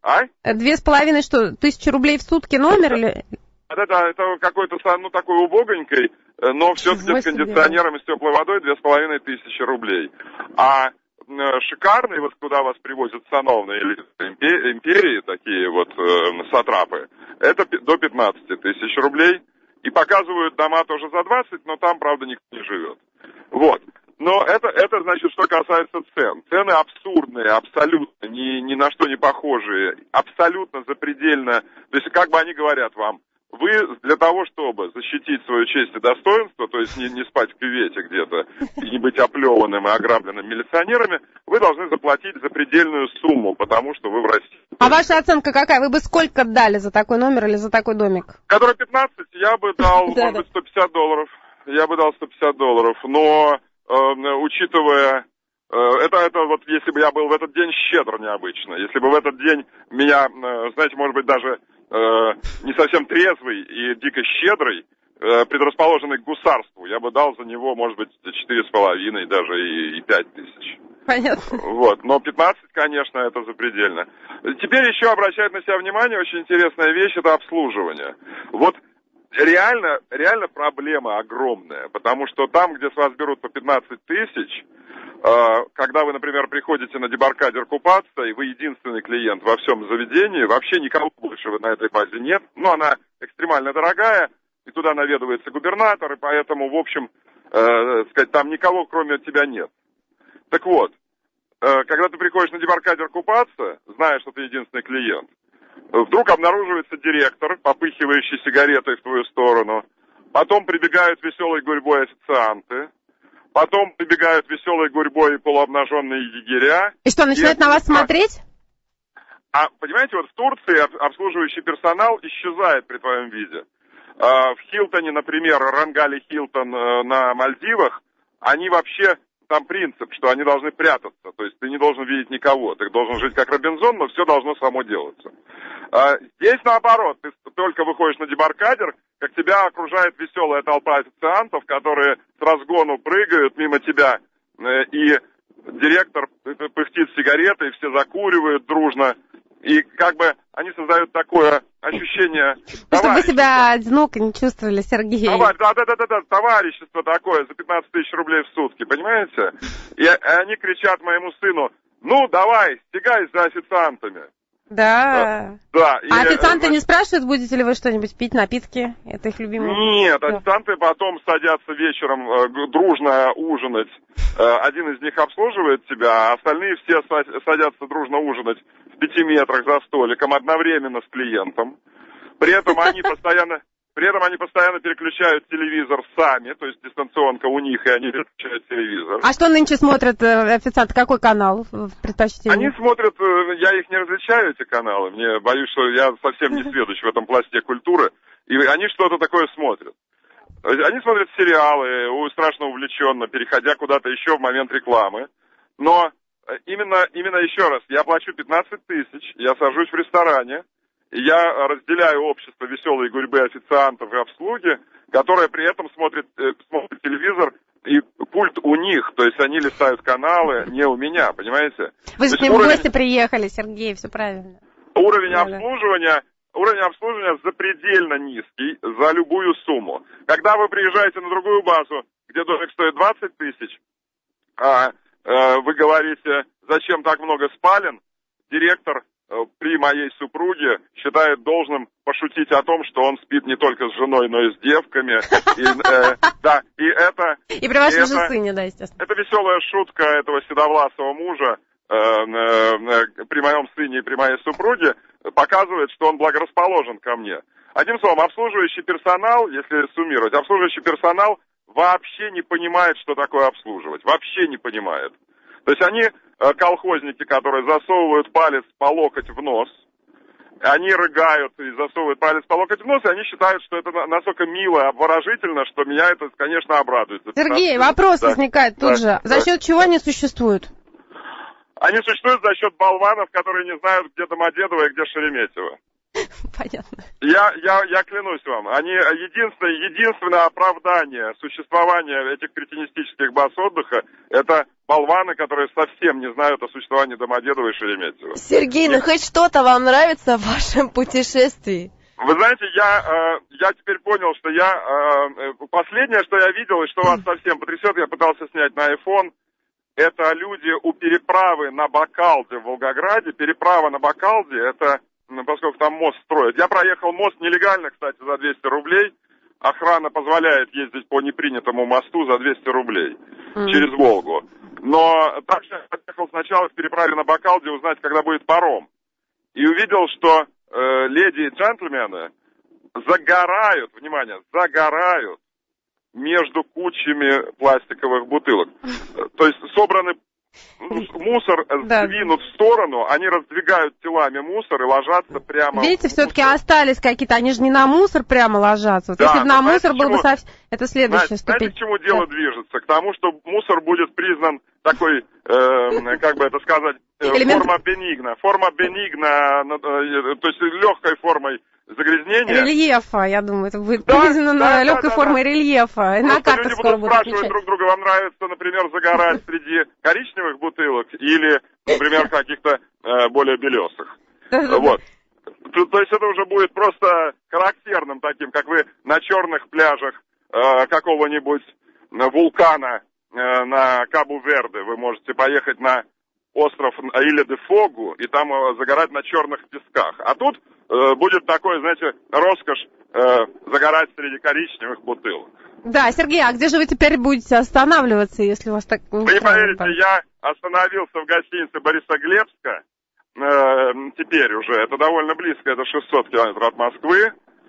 2,5 что, 1000 рублей в сутки номер? Или... Это какой-то, такой убогонькой, но все-таки с кондиционером и с теплой водой 2500 рублей. А шикарный, вот куда вас привозят сановные империи, такие вот сатрапы, это до 15 тысяч рублей. И показывают дома тоже за 20, но там, правда, никто не живет. Вот. Но это значит, что касается цен. Цены абсурдные, абсолютно, ни на что не похожие, абсолютно запредельно. То есть, как бы они говорят вам, вы для того, чтобы защитить свою честь и достоинство, то есть не спать в кювете где-то и не быть оплеванным и ограбленным милиционерами, вы должны заплатить запредельную сумму, потому что вы в России. А ваша оценка какая? Вы бы сколько дали за такой номер или за такой домик? Который 15, я бы дал, может быть, $150. Я бы дал $150, но учитывая... Это вот если бы я был в этот день щедр необычно, если бы в этот день меня, знаете, может быть, даже не совсем трезвый и дико щедрый, предрасположенный к гусарству, я бы дал за него, может быть, 4,5, даже и 5 тысяч. Понятно. Вот, но 15, конечно, это запредельно. Теперь еще обращает на себя внимание очень интересная вещь, это обслуживание. Вот реально проблема огромная, потому что там, где с вас берут по 15 тысяч, когда вы, например, приходите на дебаркадер купаться, и вы единственный клиент во всем заведении, вообще никого больше на этой базе нет, но она экстремально дорогая, и туда наведывается губернатор, и поэтому, в общем, там никого кроме тебя нет. Так вот, когда ты приходишь на дебаркадер купаться, зная, что ты единственный клиент, вдруг обнаруживается директор, попыхивающий сигаретой в твою сторону, потом прибегают веселой гурьбой официанты, потом прибегают веселой гурьбой полуобнаженные егеря. И что, начинают на вас смотреть? А, понимаете, вот в Турции обслуживающий персонал исчезает при твоем виде. В Хилтоне, например, Рангали Хилтон на Мальдивах, они вообще, там принцип, что они должны прятаться. То есть ты не должен видеть никого. Ты должен жить как Робинзон, но все должно само делаться. Здесь наоборот, ты только выходишь на дебаркадер, как тебя окружает веселая толпа официантов, которые с разгону прыгают мимо тебя, и директор пыхтит сигаретой, все закуривают дружно, и как бы они создают такое ощущение... Чтобы вы себя одиноко не чувствовали, Сергей. Да, товарищество такое за 15 тысяч рублей в сутки, понимаете? И они кричат моему сыну, ну давай, стягай за официантами. Да. Да. А официанты не спрашивают, будете ли вы что-нибудь пить, напитки? Это их любимое. Нет, официанты потом садятся вечером дружно ужинать. Один из них обслуживает тебя, а остальные все садятся дружно ужинать в 5 метрах за столиком одновременно с клиентом. При этом они постоянно переключают телевизор сами, то есть дистанционка у них, и они переключают телевизор. А что нынче смотрят официанты? Какой канал предпочтительный? Они смотрят, я их не различаю, эти каналы. Мне боюсь, что я совсем не сведущ в этом пласте культуры. И они что-то такое смотрят. Они смотрят сериалы, страшно увлеченно, переходя куда-то еще в момент рекламы. Но именно еще раз, я плачу 15 тысяч, я сажусь в ресторане, я разделяю общество веселой гурьбы официантов и обслуги, которая при этом смотрит телевизор, и пульт у них, то есть они листают каналы, не у меня, понимаете? Вы же к ним в гости приехали, Сергей, все правильно. Уровень обслуживания запредельно низкий за любую сумму. Когда вы приезжаете на другую базу, где домик стоит 20 тысяч, вы говорите, зачем так много спален, директор при моей супруге считает должным пошутить о том, что он спит не только с женой, но и с девками. И при вашем же сыне, да, естественно. Это веселая шутка этого седовласого мужа при моем сыне и при моей супруге, показывает, что он благорасположен ко мне. Одним словом, обслуживающий персонал, если суммировать, обслуживающий персонал вообще не понимает, что такое обслуживать. Вообще не понимает. То есть они колхозники, которые засовывают палец по локоть в нос, они рыгают и засовывают палец по локоть в нос, и они считают, что это настолько мило, обворожительно, что меня это, конечно, обрадует. Сергей, вопрос возникает тут же. За счет чего они существуют? Они существуют за счет болванов, которые не знают, где Домодедово и где Шереметьево. Понятно. Я клянусь вам, они единственное оправдание существования этих кретинистических баз отдыха — это болваны, которые совсем не знают о существовании Домодедова и Шереметьево. Сергей, ну хоть что-то вам нравится в вашем путешествии? Вы знаете, я теперь понял, что последнее, что я видел, и что вас совсем потрясет, я пытался снять на iPhone, это люди у переправы на Бакалде в Волгограде. Переправа на Бакалде — это... поскольку там мост строят. Я проехал мост нелегально, кстати, за 200 рублей. Охрана позволяет ездить по непринятому мосту за 200 рублей через Волгу. Но также я поехал сначала в переправе на Бакалде узнать, когда будет паром. И увидел, что леди и джентльмены загорают, внимание, загорают между кучами пластиковых бутылок. То есть собраны... Мусор сдвинут в сторону, они раздвигают телами мусор и ложатся прямо. Видите, все-таки остались какие-то, они же не на мусор прямо ложатся. Вот да, если бы на мусор был бы совсем... Это следующая ступень. Знаете, к чему дело движется? К тому, что мусор будет признан такой, как бы это сказать, форма бенигна. Форма бенигна, то есть легкой формой загрязнения. Рельефа, я думаю, это будет признано легкой формой рельефа. На картах люди будут спрашивать друг друга, вам нравится, например, загорать среди коричневых бутылок или, например, каких-то более белесых. Вот. То есть это уже будет просто характерным таким, как вы на черных пляжах какого-нибудь вулкана на Кабу-Верде. Вы можете поехать на остров Иля-де-Фогу и там загорать на черных песках. А тут будет такой, знаете, роскошь загорать среди коричневых бутылок. Да, Сергей, а где же вы теперь будете останавливаться, если у вас так... Вы не поверите, я остановился в гостинице Борисоглебска, теперь уже, это довольно близко, это 600 километров от Москвы.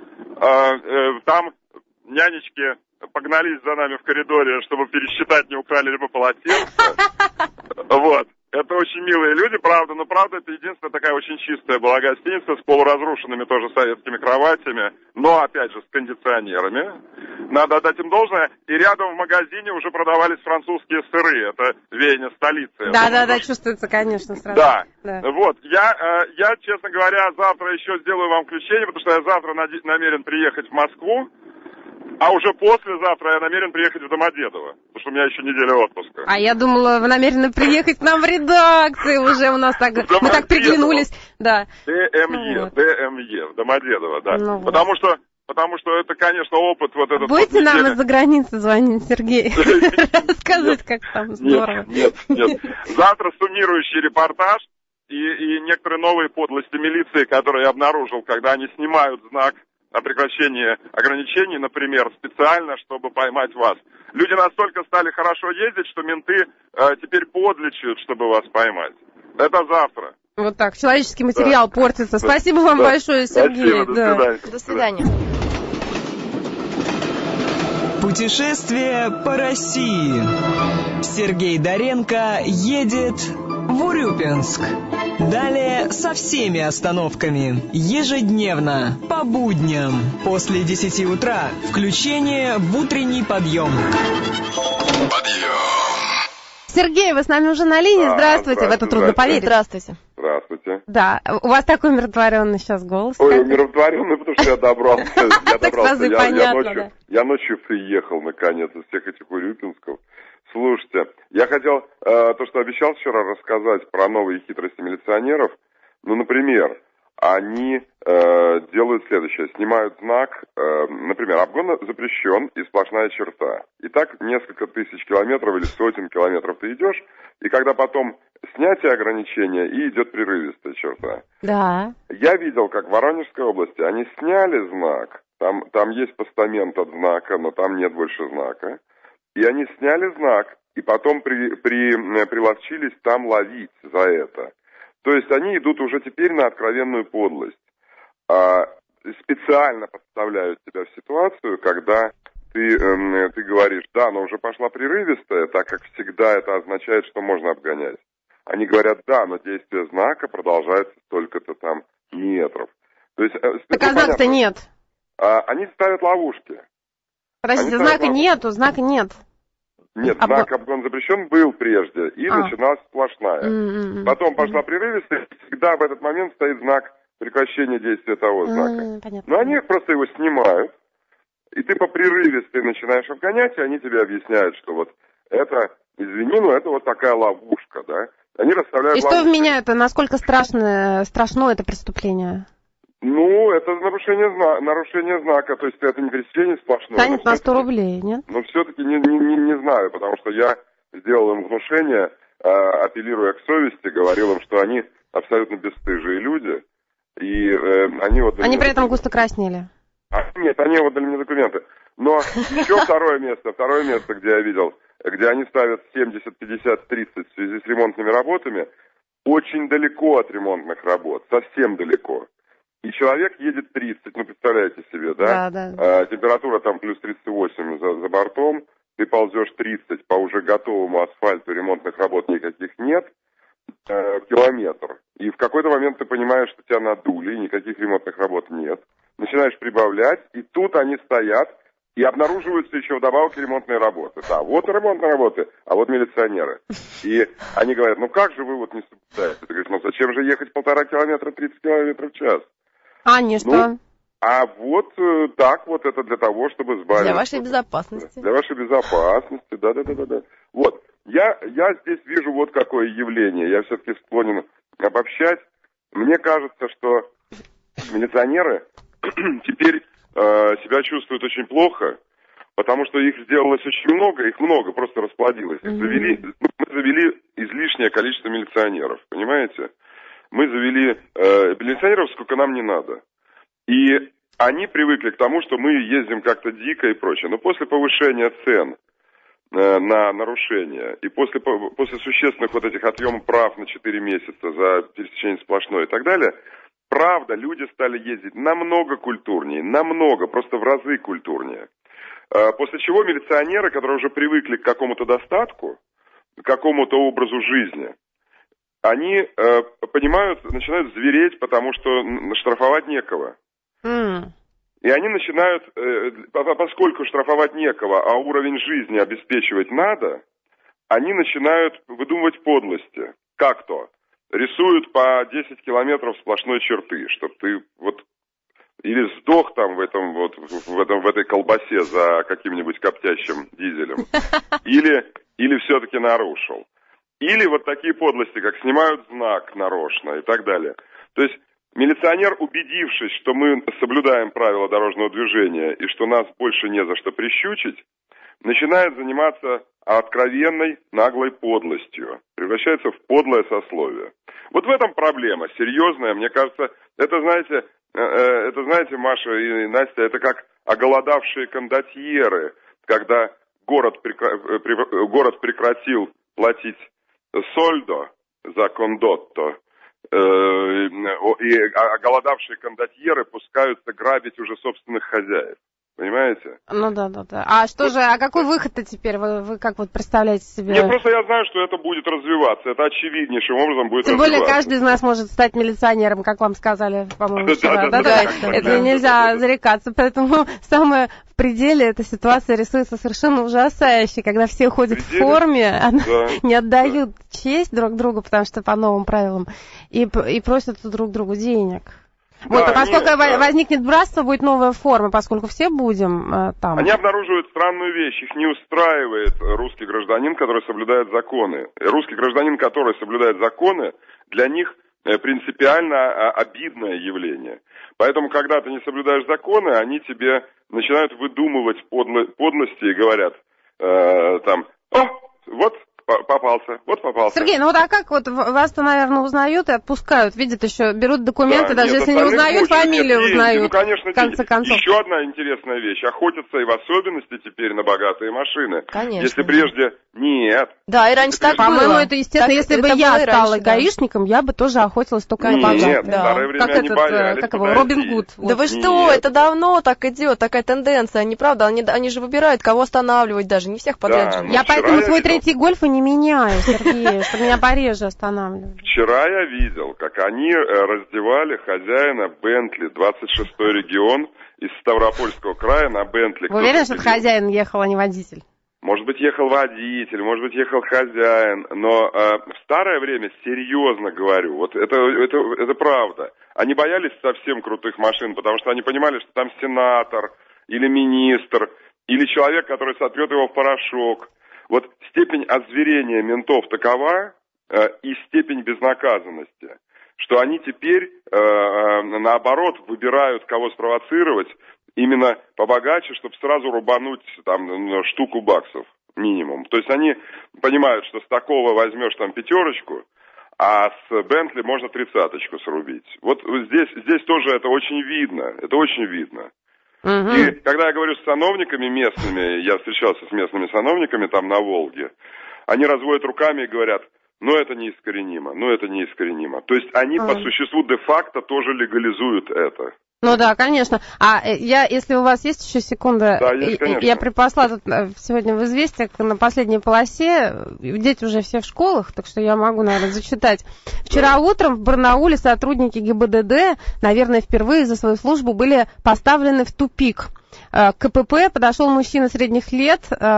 Там нянечки погнались за нами в коридоре, чтобы пересчитать, не украли ли бы полотенце. Вот. Это очень милые люди, правда, но правда это единственная такая очень чистая была гостиница с полуразрушенными тоже советскими кроватями, но опять же с кондиционерами. Надо отдать им должное. И рядом в магазине уже продавались французские сыры. Это веяние столицы. Да, чувствуется, конечно, сразу. Да. Вот. Я, честно говоря, завтра еще сделаю вам включение, потому что я завтра намерен приехать в Москву. А уже послезавтра я намерен приехать в Домодедово, потому что у меня еще неделя отпуска. А я думала, вы намерены приехать к нам в редакцию уже у нас так... Мы так приглянулись. Да. ДМЕ, в Домодедово, да. Ну, потому что это, конечно, опыт вот этот... Будете нам из-за границы звонить, Сергей? Рассказывать, как там здорово. Нет. Завтра суммирующий репортаж и некоторые новые подлости милиции, которые я обнаружил, когда они снимают знак о прекращении ограничений, например, специально, чтобы поймать вас. Люди настолько стали хорошо ездить, что менты теперь подлечат, чтобы вас поймать. Это завтра. Вот так, человеческий материал портится. Спасибо вам большое, Сергей. Спасибо, до свидания. Путешествие по России. Сергей Доренко едет в Урюпинск. Далее со всеми остановками. Ежедневно, по будням. После 10 утра. Включение в утренний подъем. Сергей, вы с нами уже на линии. Здравствуйте. В это трудно поверить. Здравствуйте. Здравствуйте. Да, у вас такой умиротворенный сейчас голос. Ой, умиротворенный, потому что я добрался. Я ночью приехал, наконец, из всех этих урюпинсков. Слушайте, я хотел, то, что обещал вчера рассказать про новые хитрости милиционеров. Ну, например, они делают следующее. Снимают знак, например, обгон запрещен и сплошная черта. И так несколько тысяч километров или сотен километров ты идешь, и когда потом снятие ограничения, и идет прерывистая черта. Да. Я видел, как в Воронежской области они сняли знак, там есть постамент от знака, но там нет больше знака. И они сняли знак, и потом приловчились там ловить за это. То есть они идут уже теперь на откровенную подлость. Специально подставляют тебя в ситуацию, когда ты говоришь, да, но уже пошла прерывистая, так как всегда это означает, что можно обгонять. Они говорят, да, но действие знака продолжается столько-то там метров. То есть, так а знака-то нет. Они ставят ловушки. Подождите, знака нету, знака нет. Нет, знак обгон запрещен был прежде, и начиналась сплошная. Потом пошла прерывистая, и всегда в этот момент стоит знак прекращения действия того знака. Понятно. Но они просто его снимают, и ты по прерывистой начинаешь обгонять, и они тебе объясняют, что вот это, извини, но это вот такая ловушка, да. Они расставляют ловушки. И что вменяют, насколько страшно это преступление? Ну, это нарушение знака, то есть это не пересечение сплошное. Станет на 100 рублей, нет? Но все-таки не знаю, потому что я сделал им внушение, апеллируя к совести, говорил им, что они абсолютно бесстыжие люди, и они вот... Они при этом густо краснели? Нет, они отдали мне документы. Но еще второе место, где я видел, где они ставят 70, 50, 30 в связи с ремонтными работами, очень далеко от ремонтных работ, совсем далеко. И человек едет 30, ну, представляете себе, да? Да. Температура там плюс 38 за бортом, ты ползешь 30 по уже готовому асфальту, ремонтных работ никаких нет, километр. И в какой-то момент ты понимаешь, что тебя надули, никаких ремонтных работ нет. Начинаешь прибавлять, и тут они стоят, и обнаруживаются еще вдобавок ремонтные работы. Да, вот ремонтные работы, а вот милиционеры. И они говорят, ну как же вы вот не соблюдаете? Ты говоришь, ну зачем же ехать 1,5 километра, 30 километров в час? А они что? А вот так вот это для того, чтобы избавиться. Для вашей безопасности. Для вашей безопасности, да. Вот. Я здесь вижу вот какое явление. Я все-таки склонен обобщать. Мне кажется, что милиционеры теперь себя чувствуют очень плохо, потому что их сделалось очень много, их много просто расплодилось. Мы завели излишнее количество милиционеров, понимаете? Мы завели милиционеров, сколько нам не надо. И они привыкли к тому, что мы ездим как-то дико и прочее. Но после повышения цен на нарушения и после существенных вот этих отъемов прав на 4 месяца за пересечение сплошное и так далее, правда, люди стали ездить намного культурнее, просто в разы культурнее. После чего милиционеры, которые уже привыкли к какому-то достатку, к какому-то образу жизни, они начинают звереть, потому что штрафовать некого. И они начинают, поскольку штрафовать некого, а уровень жизни обеспечивать надо, они начинают выдумывать подлости. Как то? Рисуют по 10 километров сплошной черты, чтобы ты вот или сдох там в этой колбасе за каким-нибудь коптящим дизелем, или все-таки нарушил. Или вот такие подлости, как снимают знак нарочно и так далее. То есть милиционер, убедившись, что мы соблюдаем правила дорожного движения и что нас больше не за что прищучить, начинает заниматься откровенной наглой подлостью, превращается в подлое сословие. Вот в этом проблема серьезная. Мне кажется, это, знаете, Маша и Настя, это как оголодавшие кондотьеры, когда город прекратил платить сольдо за кондотто, и оголодавшие кондотьеры пускаются грабить уже собственных хозяев. Понимаете? Ну да. А что же, какой выход-то теперь? Вы как вот представляете себе? Нет, просто я знаю, что это будет развиваться. Это очевиднейшим образом будет развиваться. Тем более каждый из нас может стать милиционером, как вам сказали, по-моему, вчера. Да. Это нельзя зарекаться. Поэтому самое в пределе эта ситуация рисуется совершенно ужасающей, когда все ходят в форме, не отдают честь друг другу, потому что по новым правилам, и просят друг другу денег. Вот, а поскольку возникнет братство, будет новая форма, поскольку все будем там. Они обнаруживают странную вещь. Их не устраивает русский гражданин, который соблюдает законы. Русский гражданин, который соблюдает законы, для них принципиально обидное явление. Поэтому, когда ты не соблюдаешь законы, они тебе начинают выдумывать подлости и говорят вот попался. Сергей, ну вот а как вот вас-то, наверное, узнают и отпускают, видят еще, берут документы, даже если не узнают, фамилию узнают. Ну, конечно, в конце концов. Еще одна интересная вещь. Охотятся и в особенности теперь на богатые машины. Конечно. Если прежде нет. Да, и раньше так было. По-моему, это естественно. Так, если это бы было я и стала раньше, да. гаишником, я бы тоже охотилась только на богатых. Нет, в Да. старое время Как они этот, боялись. как его, Робин Гуд. Да вы что, Нет. это давно так идет, такая тенденция. Они, правда, они же выбирают, кого останавливать даже, не всех подряд Да, же. ну, Я вчера поэтому я свой видел. третий гольф и не меняю, Сергей, чтобы меня пореже останавливали. Вчера я видел, как они раздевали хозяина Бентли, 26-й регион из Ставропольского края на Бентли. Вы уверены, что это хозяин ехал, а не водитель? Может быть, ехал водитель, может быть, ехал хозяин, но в старое время, серьезно говорю, вот это правда. Они боялись совсем крутых машин, потому что они понимали, что там сенатор или министр, или человек, который сотрет его в порошок. Вот степень озверения ментов такова и степень безнаказанности, что они теперь, наоборот, выбирают, кого спровоцировать, именно побогаче, чтобы сразу рубануть там штуку баксов минимум. То есть они понимают, что с такого возьмешь там 5, а с Бентли можно 30 срубить. Вот здесь тоже это очень видно. Это очень видно. Угу. И когда я говорю с сановниками местными, я встречался с местными сановниками там на Волге, они разводят руками и говорят: ну это неискоренимо. То есть они по существу де-факто тоже легализуют это. Ну да, конечно. Если у вас есть еще секунда, да, есть, конечно. Я припасла тут сегодня в «Известиях» на последней полосе, дети уже все в школах, так что я могу, наверное, зачитать. Вчера утром в Барнауле сотрудники ГИБДД, наверное, впервые за свою службу были поставлены в тупик. К КПП подошел мужчина средних лет,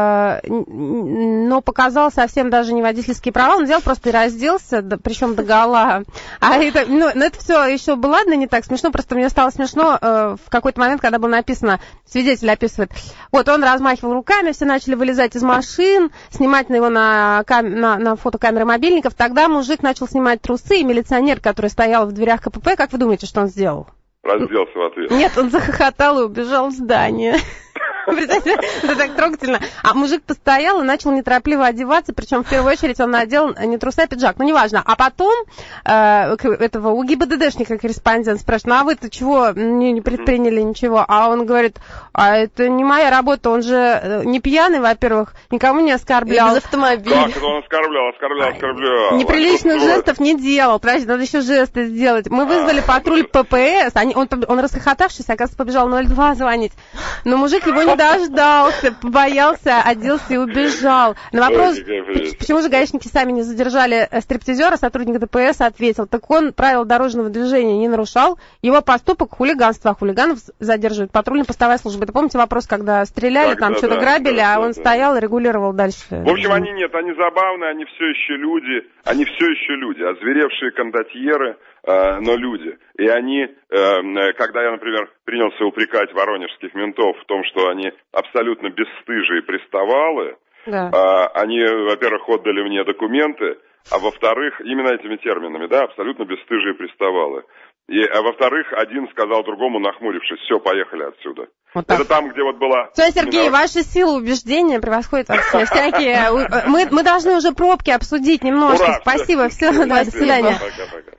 но показал совсем даже не водительские права. Он взял просто и разделся, причем догола. Это все еще было, ладно, не так смешно, просто мне стало смешно в какой-то момент, когда было написано, свидетель описывает, вот он размахивал руками, все начали вылезать из машин, снимать на его на фотокамеры мобильников. Тогда мужик начал снимать трусы, и милиционер, который стоял в дверях КПП, как вы думаете, что он сделал? Разделся в ответ. Нет, он захохотал и убежал в здание. Представляете, это так трогательно. А мужик постоял и начал неторопливо одеваться, причем в первую очередь он надел не трусы, а пиджак, ну неважно. А потом этого у ГИБДДшника корреспондент спрашивает: ну а вы-то чего не предприняли ничего? А он говорит: а это не моя работа, он же не пьяный, во-первых, никому не оскорблял. Без автомобиля. Как это он оскорблял? Неприличных жестов не делал, подожди, надо еще жесты сделать. Мы вызвали патруль ППС, он расхохотавшись, оказывается, побежал 02 звонить. Но мужик его не дождался, побоялся, оделся и убежал. На вопрос, почему же гаишники сами не задержали стриптизера, сотрудник ДПС ответил: так он правила дорожного движения не нарушал, его поступок хулиганство, а хулиганов задерживает патрульно-постовая служба. Это помните вопрос, когда стреляли, там что-то грабили, а он стоял и регулировал дальше? В общем, они забавные, они все еще люди, озверевшие кондотьеры, но люди. И они, когда я, например, принялся упрекать воронежских ментов в том, что они абсолютно бесстыжие приставалы, да. Они, во-первых, отдали мне документы, а во-вторых, именно этими терминами, да, абсолютно бесстыжие приставалы. А во-вторых, один сказал другому, нахмурившись: все, поехали отсюда. Вот это там, где вот была... Все, Сергей, ваши силы убеждения превосходят вообще всякие... Мы должны уже пробки обсудить немножко. Ура, спасибо, все, до свидания. Пока-пока.